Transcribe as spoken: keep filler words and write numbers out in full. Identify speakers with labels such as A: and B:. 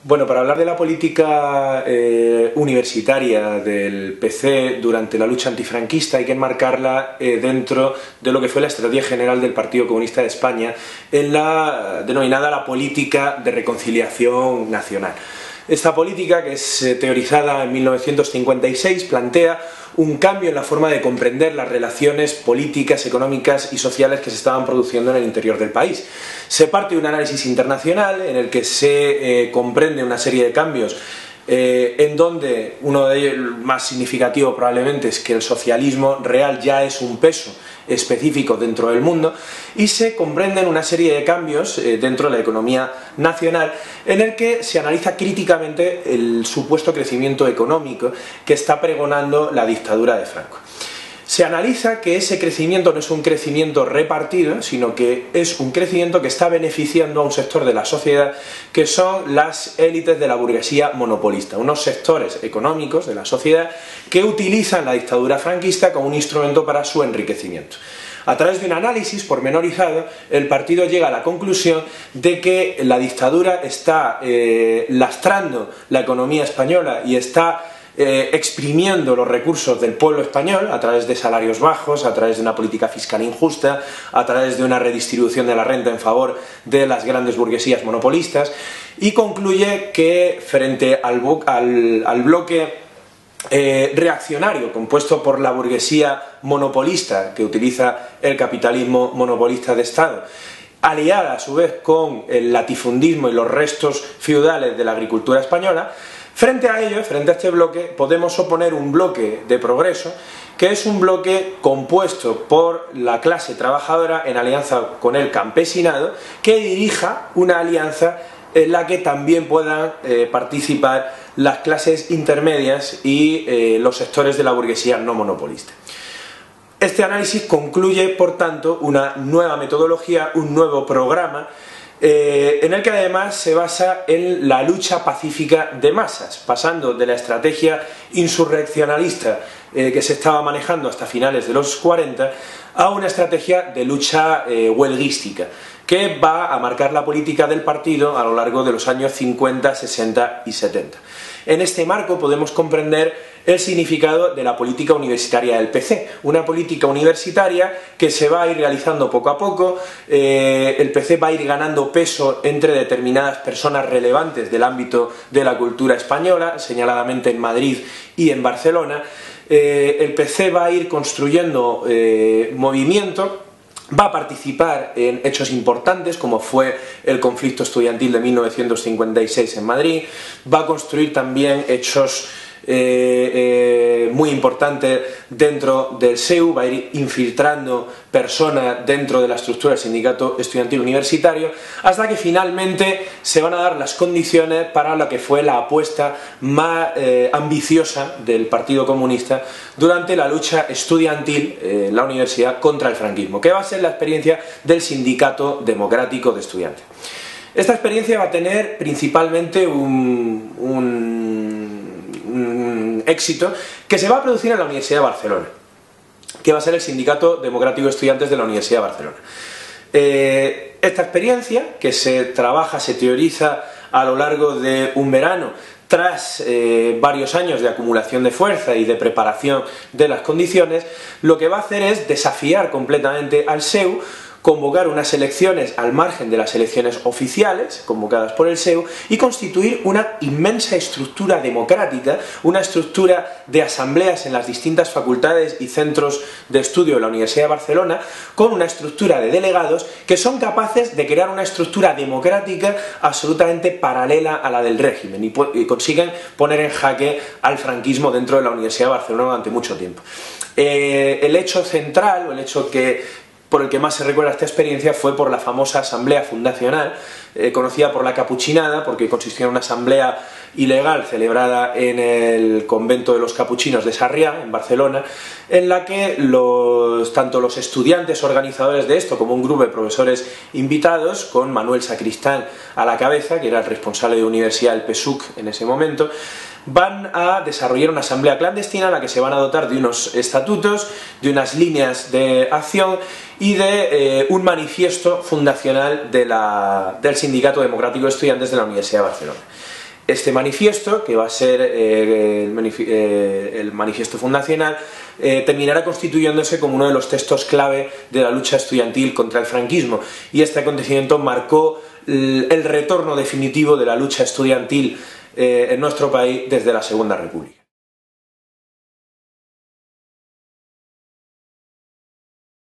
A: Bueno, para hablar de la política eh, universitaria del P C durante la lucha antifranquista hay que enmarcarla eh, dentro de lo que fue la estrategia general del Partido Comunista de España en la denominada la política de reconciliación nacional. Esta política, que es eh, teorizada en mil novecientos cincuenta y seis, plantea un cambio en la forma de comprender las relaciones políticas, económicas y sociales que se estaban produciendo en el interior del país. Se parte de un análisis internacional en el que se eh, comprende una serie de cambios eh, en donde uno de ellos, el más significativo probablemente, es que el socialismo real ya es un peso específico dentro del mundo, y se comprenden una serie de cambios eh, dentro de la economía nacional en el que se analiza críticamente el supuesto crecimiento económico que está pregonando la dictadura de Franco. Se analiza que ese crecimiento no es un crecimiento repartido, sino que es un crecimiento que está beneficiando a un sector de la sociedad que son las élites de la burguesía monopolista, unos sectores económicos de la sociedad que utilizan la dictadura franquista como un instrumento para su enriquecimiento. A través de un análisis pormenorizado, el partido llega a la conclusión de que la dictadura está eh, lastrando la economía española y está Eh, exprimiendo los recursos del pueblo español a través de salarios bajos, a través de una política fiscal injusta, a través de una redistribución de la renta en favor de las grandes burguesías monopolistas, y concluye que frente al, al, al bloque eh, reaccionario compuesto por la burguesía monopolista que utiliza el capitalismo monopolista de Estado, aliada a su vez con el latifundismo y los restos feudales de la agricultura española, frente a ello, frente a este bloque, podemos oponer un bloque de progreso, que es un bloque compuesto por la clase trabajadora en alianza con el campesinado, que dirija una alianza en la que también puedan eh, participar las clases intermedias y eh, los sectores de la burguesía no monopolista. Este análisis concluye, por tanto, una nueva metodología, un nuevo programa, Eh, en el que además se basa en la lucha pacífica de masas, pasando de la estrategia insurreccionalista eh, que se estaba manejando hasta finales de los cuarenta a una estrategia de lucha eh, huelguística, que va a marcar la política del partido a lo largo de los años cincuenta, sesenta y setenta. En este marco podemos comprender el significado de la política universitaria del P C, una política universitaria que se va a ir realizando poco a poco. eh, el P C va a ir ganando peso entre determinadas personas relevantes del ámbito de la cultura española, señaladamente en Madrid y en Barcelona. Eh, el P C va a ir construyendo eh, movimiento, va a participar en hechos importantes como fue el conflicto estudiantil de mil novecientos cincuenta y seis en Madrid, va a construir también hechos eh, eh, muy importantes dentro del S E U, va a ir infiltrando personas dentro de la estructura del sindicato estudiantil universitario, hasta que finalmente se van a dar las condiciones para lo que fue la apuesta más eh, ambiciosa del Partido Comunista durante la lucha estudiantil eh, en la universidad contra el franquismo, que va a ser la experiencia del Sindicato Democrático de Estudiantes. Esta experiencia va a tener principalmente un, un, un éxito que se va a producir en la Universidad de Barcelona, que va a ser el Sindicato Democrático de Estudiantes de la Universidad de Barcelona. Eh, esta experiencia, que se trabaja, se teoriza a lo largo de un verano, tras eh, varios años de acumulación de fuerza y de preparación de las condiciones, lo que va a hacer es desafiar completamente al S E U, convocar unas elecciones al margen de las elecciones oficiales convocadas por el S E U y constituir una inmensa estructura democrática, una estructura de asambleas en las distintas facultades y centros de estudio de la Universidad de Barcelona, con una estructura de delegados que son capaces de crear una estructura democrática absolutamente paralela a la del régimen y, y consiguen poner en jaque al franquismo dentro de la Universidad de Barcelona durante mucho tiempo. Eh, el hecho central, o el hecho que por el que más se recuerda esta experiencia, fue por la famosa asamblea fundacional, eh, conocida por la Capuchinada, porque consistía en una asamblea ilegal celebrada en el convento de los capuchinos de Sarriá, en Barcelona, en la que los, tanto los estudiantes organizadores de esto como un grupo de profesores invitados, con Manuel Sacristán a la cabeza, que era el responsable de universidad del P S U C en ese momento, van a desarrollar una asamblea clandestina en la que se van a dotar de unos estatutos, de unas líneas de acción y de eh, un manifiesto fundacional de la, del Sindicato Democrático de Estudiantes de la Universidad de Barcelona. Este manifiesto, que va a ser eh, el, manif eh, el manifiesto fundacional, eh, terminará constituyéndose como uno de los textos clave de la lucha estudiantil contra el franquismo, y este acontecimiento marcó el, el retorno definitivo de la lucha estudiantil eh, en nuestro país desde la Segunda República.